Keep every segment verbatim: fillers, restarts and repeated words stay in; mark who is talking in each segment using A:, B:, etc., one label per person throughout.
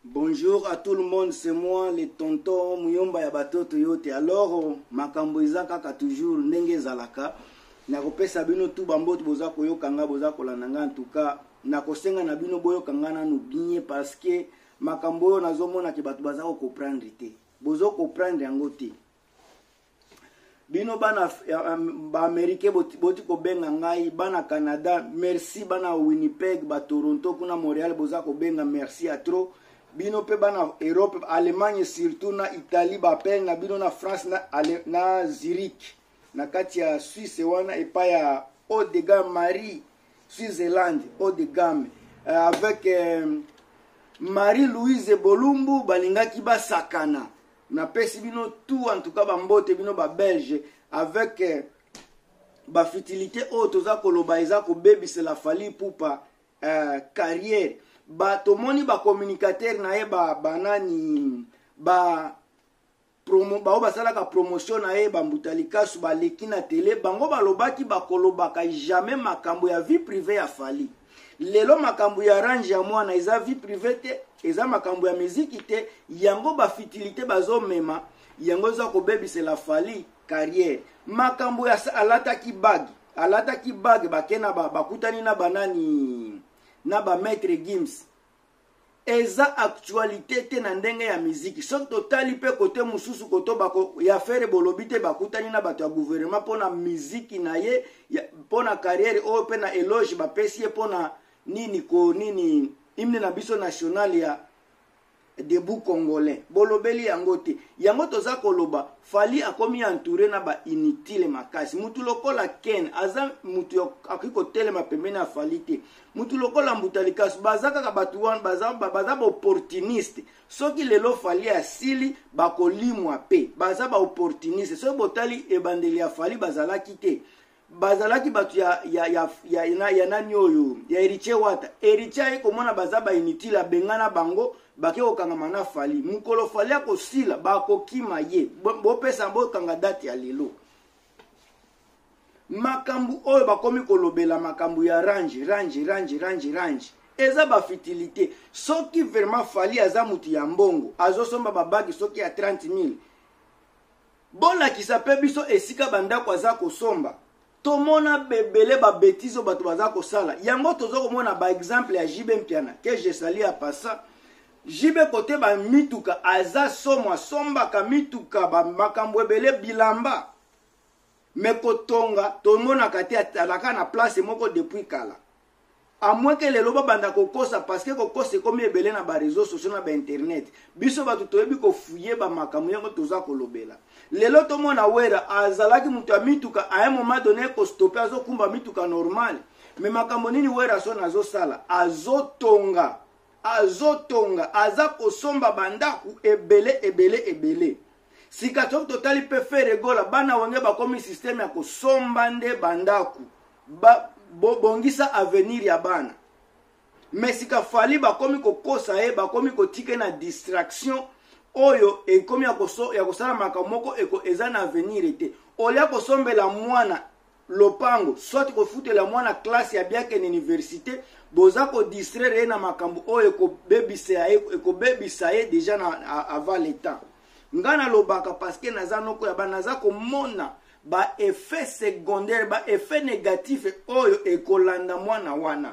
A: Bonjour à tout le monde, c'est moi, le tonton Muyomba ya batoto yote. Alors, makambo eza kaka toujours ndenge zalaka. Nakopesa bino tu bamboto boza koyokanga boza kolandanga en tout cas. Nakosenga na bino boyokanga nanu bien parce que makambo yo nazomona ke bato baza ko comprendre te. Bozo comprendre yango te. Bino bana ba Amerique boti ko benga ngai, bana Canada, merci bana Winnipeg, ba Toronto kuna Montréal boza ko benga merci à trop. Bino pe bana Europe, Allemagne surtout na Italie ba pen na bino na France na Ale, na Zurich na kati ya Suisse wana epa ya haut de gamme Marie Switzerland haut de gamme euh, avec euh, Marie-Louise Bolumbu balingaki ba sakana na pesi bino tout en tout cas ba mbote bino ba belge avec euh, ba futilité auto za koloba eza ko baby c'est la fali poupa euh, carrière ba tomoni ba communicateur na ye ba banani ba promo ba ba sala ka promotion na ye ba mbutalika su ba leki na télé bango ba lobaki ba kolobaka jamais makambo ya vie privée ya fali lelo makambo ya range ya mwana eza vie privée te eza makambo ya musique te yango ba fitilité bazo mema yango za ko baby c'est la fali carrière makambo ya alata ki bag alata ki bag bakena ba bakutani na banani na ba maître Gims eza actualité te na ndenge ya musique so totali pe côté mususu koto bako ya faire bolobite bakutani na bato ya gouvernement pona musique na ye pona carrière o pe na éloge ba pesi pona nini ko nini hymne na biso national ya debout congolais bolobeli yango te yango toza koloba fali akomi entouré na ba inutile makasi mutu lokola Ken aza mutu akiko telema pembeni ya fali te mutu lokola mbutalikas bazaka ka batu wan baza baza ba opportuniste soki lelo fali asili bakolimwa pe baza ba opportuniste so botali ebandeli ya fali bazalaki te bazalaki batu ya ya ya ya, ya, ya nani oyo ya Eriche Wata Eriche eko mona baza ba inutile bengana bango bake okanga na fali mukolo fali akosila bakokima ye bopesa bokanga date ya lelo makambu oyo bakomi kolobela makambu ya range range range range range eza ba fitilité soki vraiment fali aza mutu ya mbongo azosomba babaki soki ya trente mille bola kisape biso esika bandako aza kosomba tomona bebele ba bêtises bato baza kosala yango tozo komona ba exemple ya Jibe Mpiana que je salue à passant Jibe kote ba mituka aza somwa somba ka mituka ba makambo ebele bilamba mekotonga tomona kati atalaka na place moko depuis kala a moins que le loba banda kokosa parce que kokosa komi ebele na ba réseaux sociaux na ba internet biso ba toyebi ko fouiller ba makambo yango toza kolobela lelo tomona wera azalaki mutu ya mituka à un moment donné ko stopper azo kumba mituka normal mais makambo nini wera so nazo sala azotonga azotonga aza kosomba bandaku ebele ebele ebele sika totali pe faire gola bana wange bakomi système ya kosomba nde bandaku ba bongisa avenir ya bana mais sika fali bakomi kokosa e bakomi kotike na distraction oyo ekomi ya koso ya kosala makamoko eko eza na avenir te olia kosombela mwana lopango soit ko futela mwana classe ya bien ken université boza ko distraire na makambo oyo ko bebisa e ko bebisa e déjà na avant le temps ngana lobaka parce que naza noko ya banaza ko mona ba effet secondaire ba effet négatif oyo ekolanda mwana wana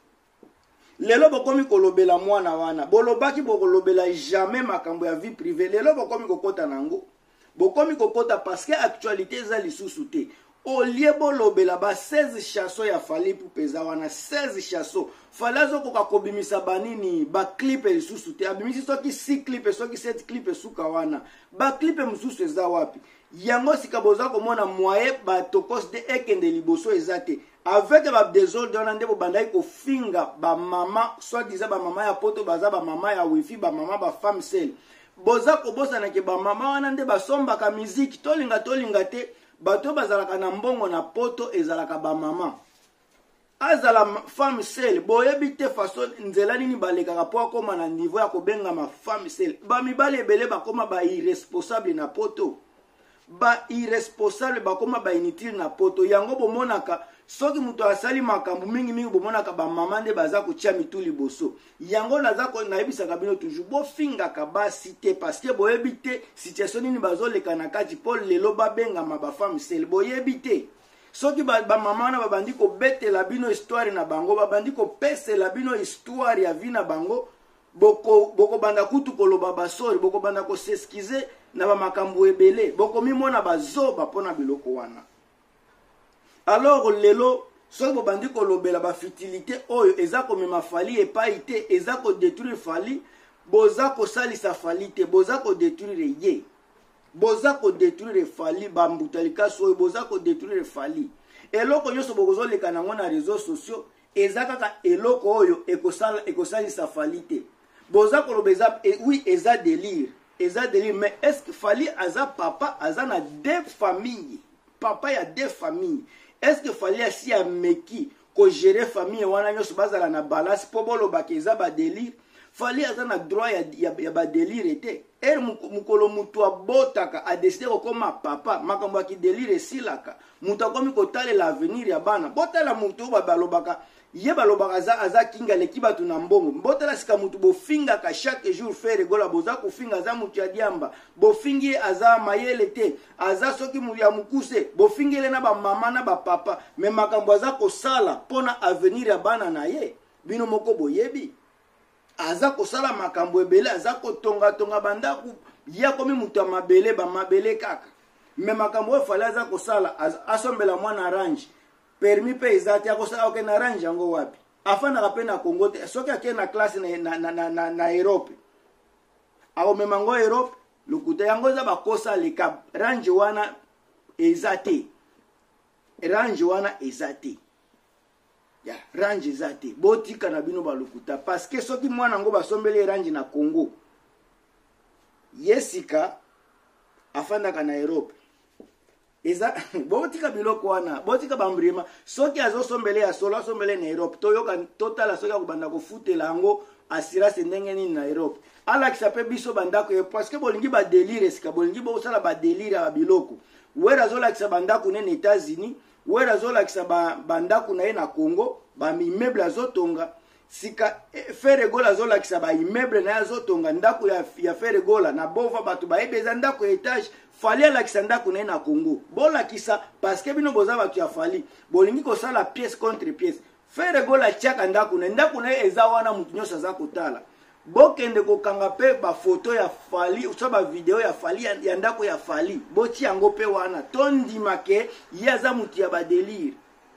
A: lelo bokomi kolobela mwana wana bolobaki bokolobela jamais makambo ya vie privée lelo bokomi kokota nango bokomi kokota parce que actualité za lisusu te olie bolobela ba seize chasso ya fali pou peza wana seize chasso falazo koka kobimisa banini ba clip lisusu te abimisi soki six clip soki sept clip suka wana ba clip mususu eza wapi yango sika boza komona moye ba tokos de ekende liboso ezate avec ba désordre wana ndebo bandai ko finga ba mama soit disant ba mama ya poto baza ba mama ya wifi ba mama ba femme seule boza ko bosa na ke ba mama wana nde ba somba ka musique tolinga tolinga te bato bazalaka na mbongo na poto ezalaka ba mama azala femme seule boyebi te façon nzela nini balekaka po akoma na niveau ya kobenga ma femme seule ba mibale ebele bakoma ba irresponsable na poto ba irresponsable bakoma ba inutile na poto yango bomonaka soki muto asali makambo mingi mingi bomonaka bamama nde baza kotia mitu liboso yango naza nayebisaka bino toujours bofingaka basi te parce que boyebi te situation nini bazoleka na kati mpo lelo babengama bafemme sele boyebi te soki bamama wana babandi kobetela bino histoire na bango babandi kopesela bino histoire ya vi na bango boko boko banda kutu koloba basori boko banda ko s'excuser na ba makambo ebele boko mimona bazoba pona biloko wana. Alors lelo soki bobandi kolobela ba futilité oyo eza komema fali epai te eza ko détruire fali boza ko salisa fali te boza ko détruire ye boza ko détruire fali bambutalika so boza ko détruire fali eloko nyonso bokozoleka nango na réseaux sociaux eza kaka eloko oyo ekosala ekosalisa fali te boza kolobeza e, oui eza délire eza délire mais est-ce que fali aza papa aza na deux familles papa ya deux familles est-ce que fali asi ya meki ko gérer famille wana nyonso bazala na balance po boloba ke eza ba délire fali aza na droit ya, ya, ya ba délire te er mukolo mutu abotaka a décider kokoma papa makambo ki délire silaka mutu akomi kotale l'avenir ya bana botala mutu ba balobaka ye balobaka aza aza kinga leki batu na mbongo mbotala sika mutu bofinga ka chaque jour faire gola boza kofinga aza mutu ya diamba bofingi aza mayele te aza soki muri ya mukuse bofingele na ba mama na ba papa me makambo aza kosala pona avenir ya bana na ye bino moko boyebi aza kosala makambo ebele aza kotonga tonga bandaku ya komi mutu ya mabele ba mabele kaka me makambo efale aza kosala asombela mwana range permis pe ezati akosala oke na range yango wapi afana kape na Congo te soki ake na classe na na na na, na Europe awo memango Europe lukuta yango za bakosa leka range wana ezati range wana ezati ya range ezati botika na bino balukuta parce que soki mwana ngo basombele range na Congo yesika afanda ka na Europe eza botika biloko wana botika bambrima soki azosombele ya solo asombele na Europe toyoka totala soki akubanda kofutela yango assurance ndenge nini na Europe ala kisape biso bandako e parce que bolingi ba délire sika bolingi bo sala ba délire ya biloko wera zola kisa bandako ne États-Unis wera zola kisa bandako na ye na Congo ba immeuble azotonga sika fere gola zola kisa ba immeuble na azotonga ndako ya ya fere gola na bova batu ba ebeza ndako etage fali la kisa ndako na na Congo bola kisa parce que bino boza batu ya fali bolingi ko sala pièce contre pièce fere gola chaka ndako na ndako na eza wana mutu nyosa za kotala bokende ko kanga pe ba photo ya fali usa ba video ya fali ya ndako ya fali boti yango pe wana tondi make yaza mutu ya ba délire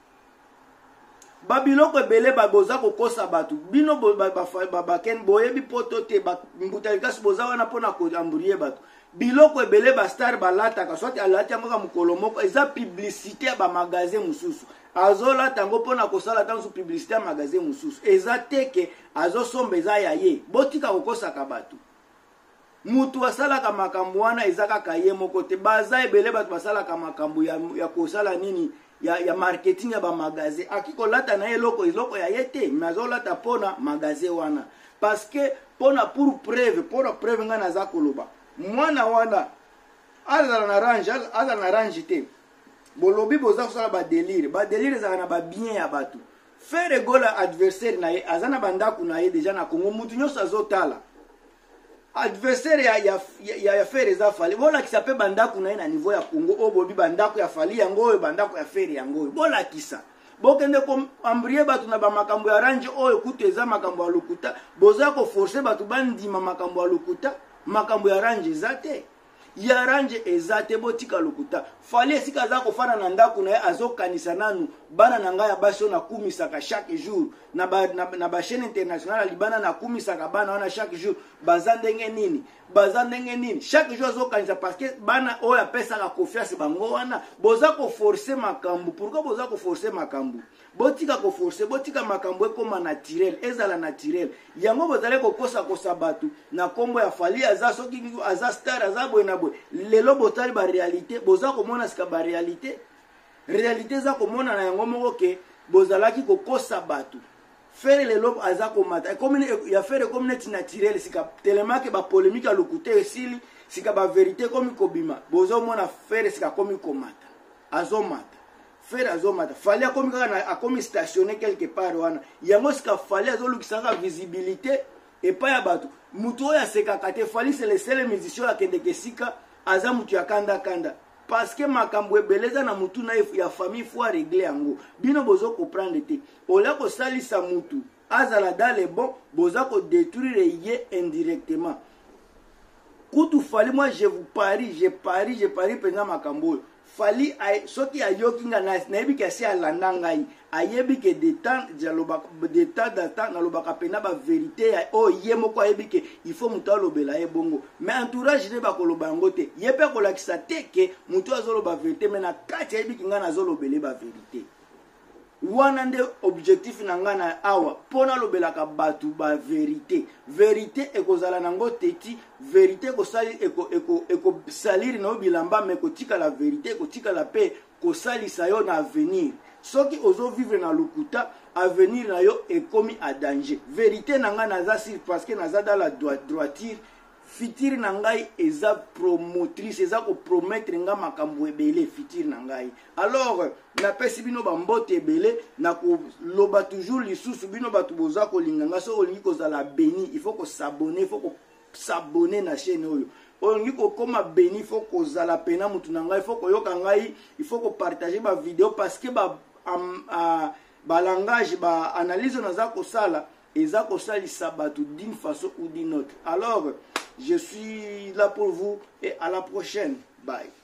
A: babiloko ebele baboza kokosa batu bino baken boyebi poto te mbutalikasu boza wana pona koamburie batu biloko ebele ba star balataka soit alati yango ka mukolo moko eza publicité ya ba magasin mususu azolata yango pona kosala tanzu publicité ya magasin mususu eza teke azosomba eza ya ye botika kokosaka batu mutu asalaka makambo wana eza kaka ye moko te baza ebele batu basalaka makambo ya, ya kosala nini ya, ya marketing ya ba magasin akiko lata na eloko eloko ya yete mazo lata pona magasin wana parce que pona pour preuve pona preuve ngana za koloba mwana wana azala na range azala na range te bolobi boza kosala ba délire ba délire za na ba bien ya batu faire gola adversaire na ye azana bandaku na ye déjà na Congo mutu nyoso azotala adversaire ya ya ya, ya faire za fali bola kisape bandaku na ye na niveau ya Congo o bobi bandaku ya fali yango oyo bandaku ya faire yango oyo bola kisa bokende ko ambrie batu na ba makambo ya range oyo kutu eza makambo ya lukuta boza ko forcer batu bandima makambo ya lukuta makambo ya range zate ya range ezate botika lukuta fali esika za kofana na ndaku na ye azokanisa nanu bana na ngai ya baso na kumisaka chaque jour na ba, na, na ba chaîne internationale libana na kumisaka bana wana chaque jour baza ndenge nini baza ndenge nini chaque jour azokanisa parce que bana oyo apesaka confiance bango wana boza ko forcer makambo pourquoi boza ko forcer makambo botika ko forcer botika makambo ekoma naturel ezala naturel yango bozale ko kosa kosa batu na kombo ya fali aza soki aza star aza boy na boy lelo botali ba réalité boza ko mona sika ba réalité réalité za ko mona na yango moko ke bozalaki ko kosa batu faire lelo aza ko mata comme ya faire comme net naturel sika tellement que ba polémique a lokuté esili sika ba vérité comme kobima bozo mona faire sika comme ko mata azo mata fer azomata fali akomi kaka na akomi stationné quelque part wana yango sika fali azolukisaka visibilité epai ya bato mutu oyo asekaka te fali c'est le seul musicien akendeke sika aza mutu ya kanda kanda parce que makambo ebele eza na mutu na ya famille faut régler yango bino bozo comprendre te olia kosalisa mutu azala dans le bon boza ko détruire ye indirectement kutu fali moi je vous parie je parie je parie penza makambo fali ay soki ayoki nga na nayebi ke asi alanda ngai ayebi ke de temps dialoba de temps d'attente na lobaka pena ba vérité o ye moko ayebi ke il faut mutu alobela ye bongo mais entourage ne bakoloba yango te ye pe kolakisa te ke mutu azoloba vérité mais na kati ayebi ke nga nazolobele ba vérité wana nde objectif na nga na awa pona lobelaka batu ba vérité vérité ekozala nango teti vérité kosali eko eko eko saliri na bilamba mais kotika la vérité kotika la paix kosalisa yo na avenir soki ozo vivre na lukuta avenir na yo ekomi a danger vérité na nga naza sur parce que naza dans la droiture fitir na ngai eza promotrice eza ko promettre nga makambo ebele fitir na ngai alors na pesi bino ba mbote ebele na ko loba toujours lisusu bino batu boza ko linganga so olingi ko zala béni il faut ko s'abonner il faut ko s'abonner na chaîne oyo olingi ko koma béni il faut ko zala pena mutu na ngai il faut ko yoka ngai il faut ko partager ba vidéo parce que ba um, uh, ba langage ba analyse na za ko sala eza ko salisa batu d'une façon ou d'une autre alors je suis là pour vous et à la prochaine. Bye.